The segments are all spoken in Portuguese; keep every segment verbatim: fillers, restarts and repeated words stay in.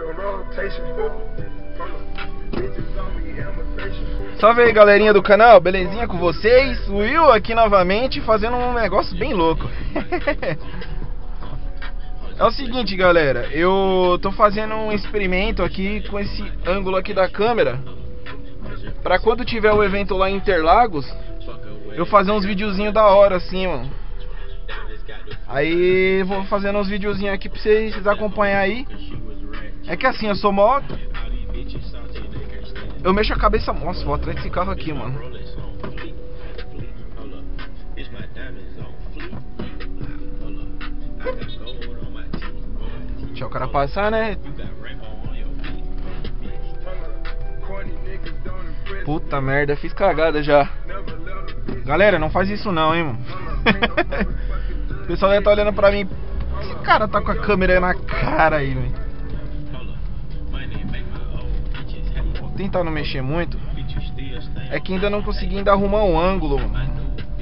Salve aí, galerinha do canal, belezinha com vocês? O Will aqui novamente fazendo um negócio bem louco. É o seguinte, galera, eu tô fazendo um experimento aqui com esse ângulo aqui da câmera, pra quando tiver o evento lá em Interlagos, eu fazer uns videozinhos da hora assim, mano. Aí vou fazendo uns videozinhos aqui pra vocês acompanharem aí. É que assim, eu sou mó... Eu mexo a cabeça... Nossa, vou atrás desse carro aqui, mano. Deixa o cara passar, né? Puta merda, fiz cagada já. Galera, não faz isso não, hein, mano. O pessoal deve estar olhando pra mim. Esse cara tá com a câmera na cara aí, velho. Vou tentar não mexer muito. É que ainda não consegui ainda arrumar o ângulo, mano.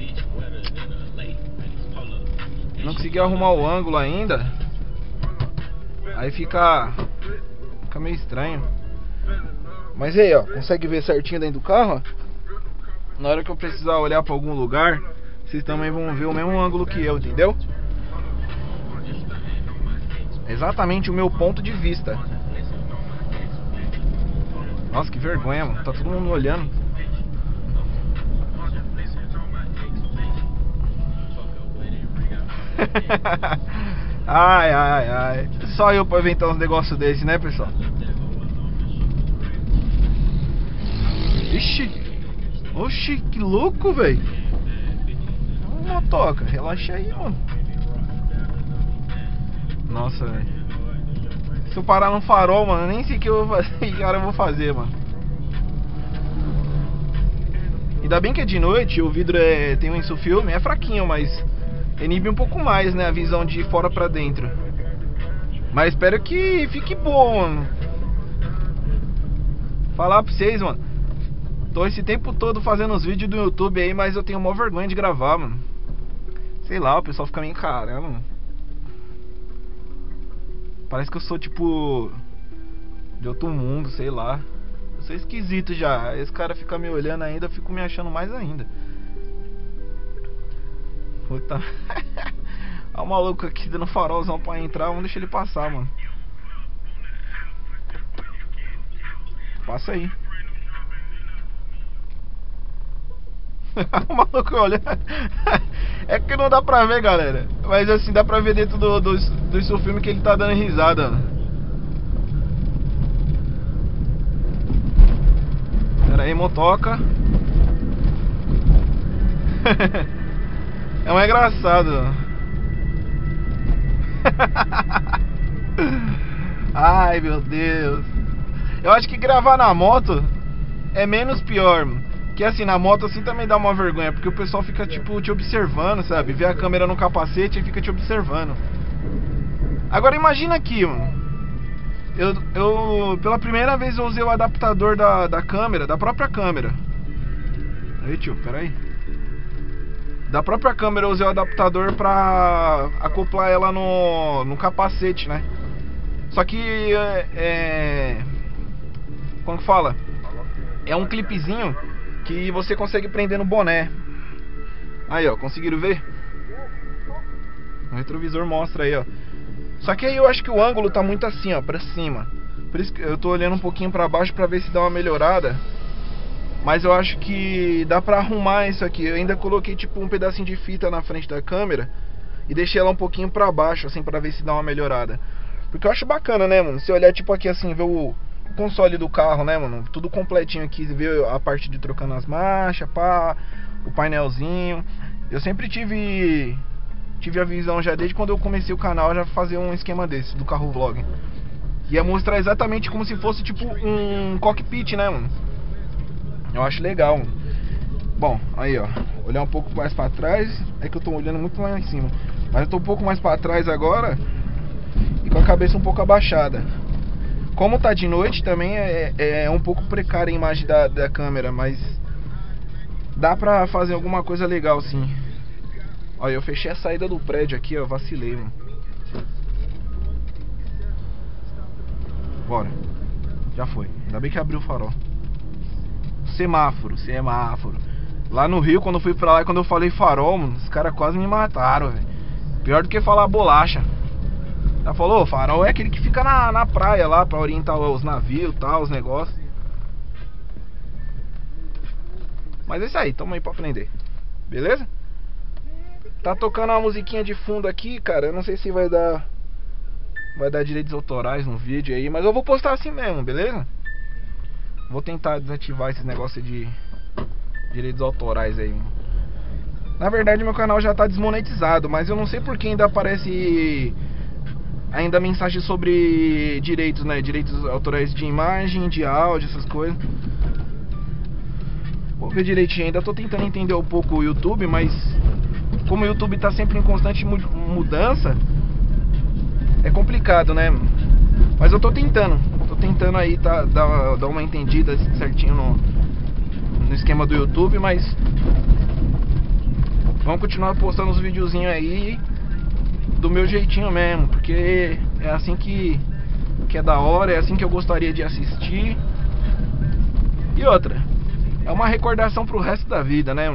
Não consegui arrumar o ângulo ainda. Aí fica Fica meio estranho. Mas aí, ó, consegue ver certinho dentro do carro, ó? Na hora que eu precisar olhar pra algum lugar, vocês também vão ver o mesmo ângulo que eu, entendeu? Exatamente o meu ponto de vista. Nossa, que vergonha, mano. Tá todo mundo olhando. Ai, ai, ai. Só eu pra inventar uns negócios desses, né, pessoal? Ixi. Oxi, que louco, velho. Motoca, relaxa aí, mano. Nossa, velho. Se eu parar no farol, mano, eu nem sei o que eu vou fazer. Que cara eu vou fazer, mano. Ainda bem que é de noite, o vidro é, tem um insufilme, é fraquinho, mas inibe um pouco mais, né, a visão de fora pra dentro. Mas espero que fique bom, mano. Falar pra vocês, mano. Tô esse tempo todo fazendo os vídeos do YouTube aí, mas eu tenho maior vergonha de gravar, mano. Sei lá, o pessoal fica me encarando, mano. Parece que eu sou tipo de outro mundo, sei lá. Eu sou esquisito já. Esse cara fica me olhando ainda, eu fico me achando mais ainda. Puta. Olha o maluco aqui dando farolzão pra entrar. Vamos deixar ele passar, mano. Passa aí. O maluco olha. É que não dá pra ver, galera. Mas assim, dá pra ver dentro do, do, do seu filme que ele tá dando risada. Pera aí, motoca. É um engraçado. Ai, meu Deus. Eu acho que gravar na moto é menos pior, mano. Que assim, na moto assim também dá uma vergonha, porque o pessoal fica tipo te observando, sabe? Vê a câmera no capacete e fica te observando. Agora imagina aqui, mano. Eu, eu pela primeira vez eu usei o adaptador da, da câmera, da própria câmera. Aí, tio, peraí. Da própria câmera eu usei o adaptador pra acoplar ela no, no capacete, né? Só que é, é... Como que fala? É um clipezinho que você consegue prender no boné. Aí, ó, conseguiram ver? O retrovisor mostra aí, ó. Só que aí eu acho que o ângulo tá muito assim, ó, pra cima. Por isso que eu tô olhando um pouquinho pra baixo pra ver se dá uma melhorada. Mas eu acho que dá pra arrumar isso aqui. Eu ainda coloquei tipo um pedacinho de fita na frente da câmera e deixei ela um pouquinho pra baixo, assim, pra ver se dá uma melhorada. Porque eu acho bacana, né, mano? Se olhar tipo aqui assim, ver o console do carro, né, mano? Tudo completinho aqui, ver a parte de trocando as marchas, pá, o painelzinho. Eu sempre tive tive a visão já desde quando eu comecei o canal, já fazer um esquema desse do carro vlog. Ia mostrar exatamente como se fosse tipo um cockpit, né, mano? Eu acho legal, mano. Bom, aí, ó, olhar um pouco mais pra trás. É que eu tô olhando muito lá em cima, mas eu tô um pouco mais pra trás agora e com a cabeça um pouco abaixada. Como tá de noite também é, é um pouco precária a imagem da, da câmera, mas dá pra fazer alguma coisa legal sim. Olha, eu fechei a saída do prédio aqui, ó, vacilei, mano. Bora. Já foi. Ainda bem que abriu o farol. Semáforo, semáforo. Lá no Rio, quando eu fui pra lá e quando eu falei farol, mano, os caras quase me mataram, velho. Pior do que falar bolacha. Ela falou, farol é aquele que fica na, na praia lá pra orientar os navios e tal, os negócios. Mas é isso aí, tamo aí pra aprender. Beleza? Tá tocando uma musiquinha de fundo aqui, cara. Eu não sei se vai dar Vai dar direitos autorais no vídeo aí, mas eu vou postar assim mesmo, beleza? Vou tentar desativar esses negócios de direitos autorais aí. Na verdade meu canal já tá desmonetizado, mas eu não sei porque ainda aparece ainda mensagem sobre direitos, né? Direitos autorais de imagem, de áudio, essas coisas. Vou ver direitinho, ainda tô tentando entender um pouco o YouTube, mas como o YouTube tá sempre em constante mudança, é complicado, né? Mas eu tô tentando, tô tentando aí tá, dar, dar uma entendida certinho no, no esquema do YouTube, mas vamos continuar postando os videozinhos aí do meu jeitinho mesmo, porque é assim que, que é da hora, é assim que eu gostaria de assistir. E outra, é uma recordação pro resto da vida, né?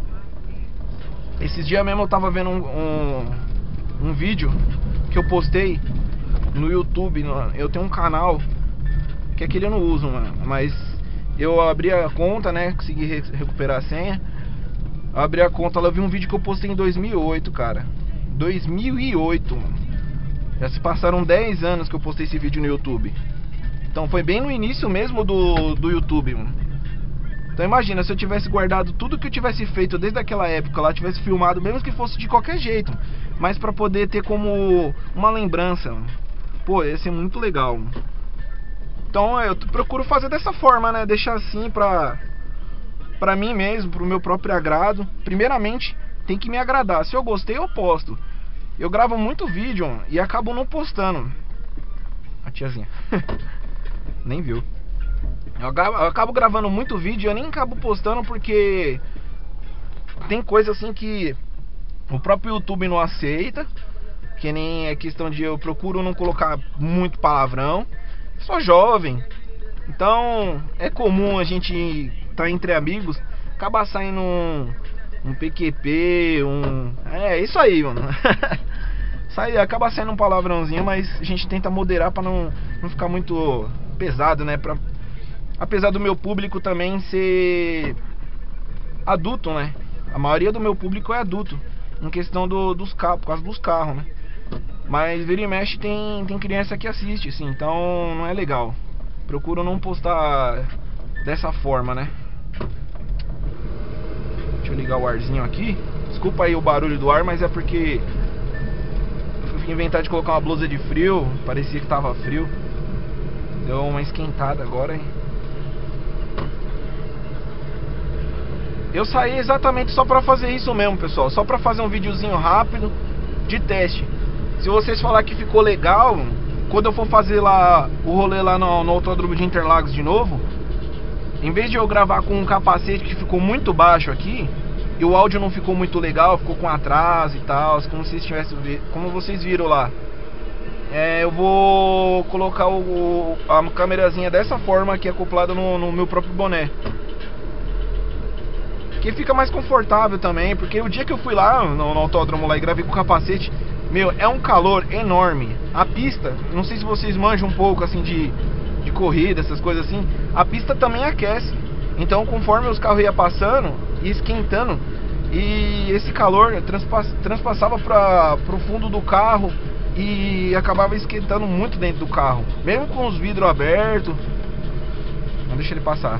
Esses dias mesmo eu tava vendo um, um, um vídeo que eu postei no YouTube. Eu tenho um canal que aquele eu não uso, mano, mas eu abri a conta, né? Consegui re recuperar a senha. Eu abri a conta, ela viu um vídeo que eu postei em dois mil e oito, cara. dois mil e oito, mano. Já se passaram dez anos que eu postei esse vídeo no YouTube. Então foi bem no início mesmo do, do YouTube, mano. Então imagina, se eu tivesse guardado tudo que eu tivesse feito desde aquela época lá, tivesse filmado, mesmo que fosse de qualquer jeito, mas pra poder ter como uma lembrança, mano. Pô, ia ser muito legal, mano. Então eu procuro fazer dessa forma, né? Deixar assim pra, pra mim mesmo, pro meu próprio agrado. Primeiramente, tem que me agradar. Se eu gostei, eu posto. Eu gravo muito vídeo, mano, e acabo não postando. A tiazinha nem viu. Eu acabo gravando muito vídeo e eu nem acabo postando porque tem coisa assim que o próprio YouTube não aceita. Que nem é questão de eu procuro não colocar muito palavrão. Sou jovem, então é comum a gente tá entre amigos, acabar saindo um, um P Q P, um... É isso aí, mano. Sai, acaba saindo um palavrãozinho, mas a gente tenta moderar pra não, não ficar muito pesado, né? Pra... Apesar do meu público também ser adulto, né? A maioria do meu público é adulto, em questão do, dos carros, por causa dos carros, né? Mas vira e mexe tem, tem criança que assiste, assim, então não é legal. Procuro não postar dessa forma, né? Deixa eu ligar o arzinho aqui. Desculpa aí o barulho do ar, mas é porque eu fui inventar de colocar uma blusa de frio. Parecia que tava frio. Deu uma esquentada agora, hein? Eu saí exatamente só pra fazer isso mesmo, pessoal. Só pra fazer um videozinho rápido de teste. Se vocês falar que ficou legal, quando eu for fazer lá o rolê lá no, no Autódromo de Interlagos de novo, em vez de eu gravar com um capacete que ficou muito baixo aqui, e o áudio não ficou muito legal, ficou com atraso e tal, como vocês tivessem, como vocês viram lá, é, eu vou colocar o, a câmerazinha dessa forma aqui acoplada no, no meu próprio boné, que fica mais confortável também, porque o dia que eu fui lá no, no autódromo lá e gravei com o capacete, meu, é um calor enorme. A pista, não sei se vocês manjam um pouco assim de, de corrida, essas coisas assim, a pista também aquece. Então conforme os carros iam passando e esquentando, e esse calor transpass, transpassava para o fundo do carro e acabava esquentando muito dentro do carro, mesmo com os vidros abertos. Não deixa ele passar.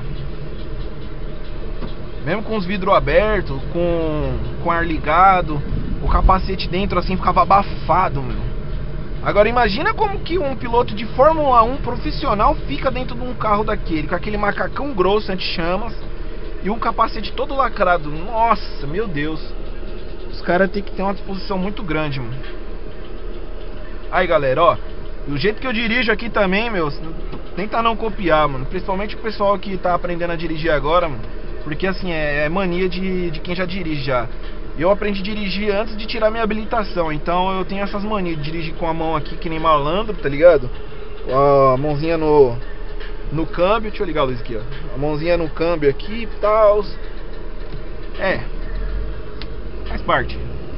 Mesmo com os vidros abertos, com, com ar ligado, o capacete dentro assim ficava abafado, meu. Agora imagina como que um piloto de Fórmula um profissional fica dentro de um carro daquele, com aquele macacão grosso anti-chamas e um capacete todo lacrado. Nossa, meu Deus. Os caras tem que ter uma disposição muito grande, mano. Aí, galera, ó, o jeito que eu dirijo aqui também, meu, tenta não copiar, mano. Principalmente o pessoal que tá aprendendo a dirigir agora, mano. Porque assim, é, é mania de, de quem já dirige já. Eu aprendi a dirigir antes de tirar minha habilitação, então eu tenho essas manias de dirigir com a mão aqui que nem malandro, tá ligado? A mãozinha no no câmbio, deixa eu ligar a luz aqui, ó. A mãozinha no câmbio aqui e tal. É, faz parte.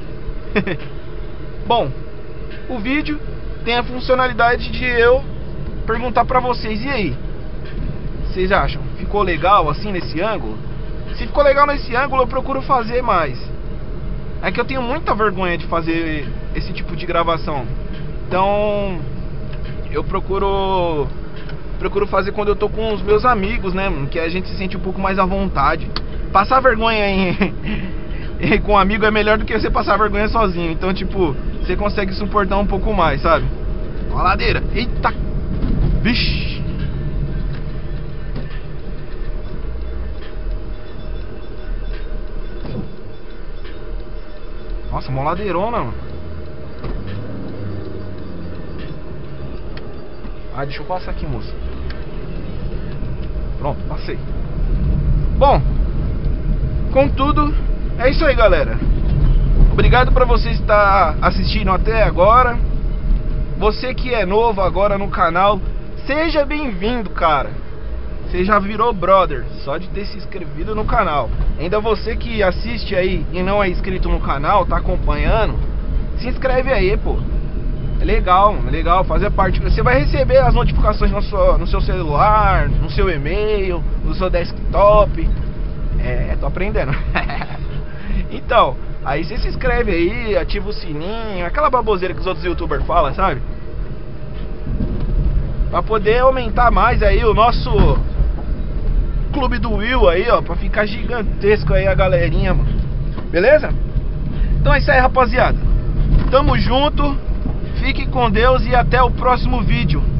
Bom, o vídeo tem a funcionalidade de eu perguntar pra vocês, e aí? Vocês acham? Ficou legal assim nesse ângulo? Se ficou legal nesse ângulo, eu procuro fazer mais. É que eu tenho muita vergonha de fazer esse tipo de gravação. Então, eu procuro procuro fazer quando eu tô com os meus amigos, né? Que a gente se sente um pouco mais à vontade. Passar vergonha em com um amigo é melhor do que você passar vergonha sozinho. Então, tipo, você consegue suportar um pouco mais, sabe? Ó a ladeira. Eita! Vixe! Nossa, uma ladeirona, mano. Ah, deixa eu passar aqui, moço. Pronto, passei. Bom, contudo, é isso aí, galera. Obrigado pra você estar assistindo até agora. Você que é novo agora no canal, seja bem-vindo, cara. Você já virou brother só de ter se inscrevido no canal. Ainda você que assiste aí e não é inscrito no canal, tá acompanhando, se inscreve aí, pô. É legal, é legal fazer parte. Você vai receber as notificações no seu, no seu celular, no seu e-mail, no seu desktop. É, tô aprendendo. Então, aí você se inscreve aí, ativa o sininho, aquela baboseira que os outros youtubers falam, sabe? Pra poder aumentar mais aí o nosso Clube do Will aí, ó, pra ficar gigantesco aí a galerinha, mano. Beleza? Então é isso aí, rapaziada. Tamo junto. Fique com Deus e até o próximo vídeo.